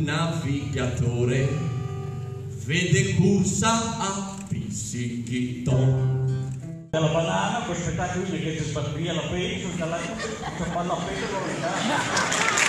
navigatore vede cursa a Pisichito. La banana, poi aspettate lui che si sbattria la peso, dalla fanno a peso lo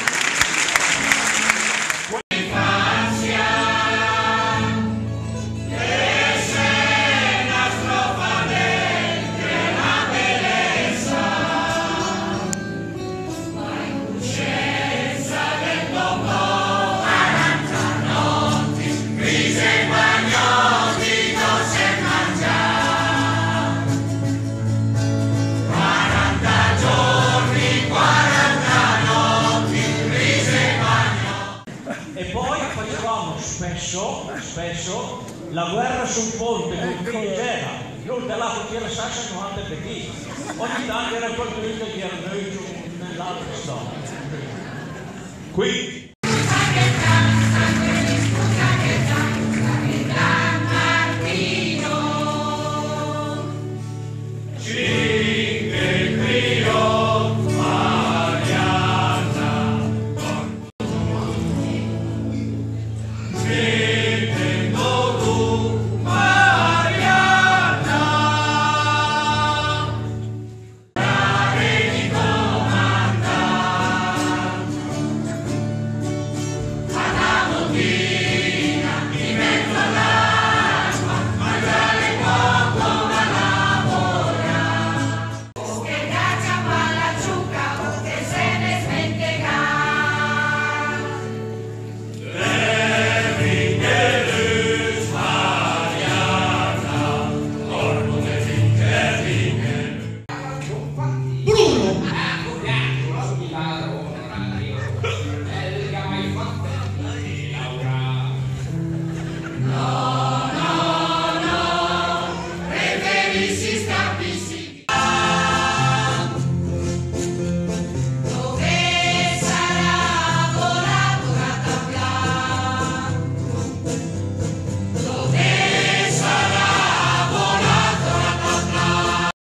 spesso la guerra sul ponte con c'era, non dell'acqua che la Sasha 90 perché ogni tanto era qualcuno che era nell'altra storia. Qui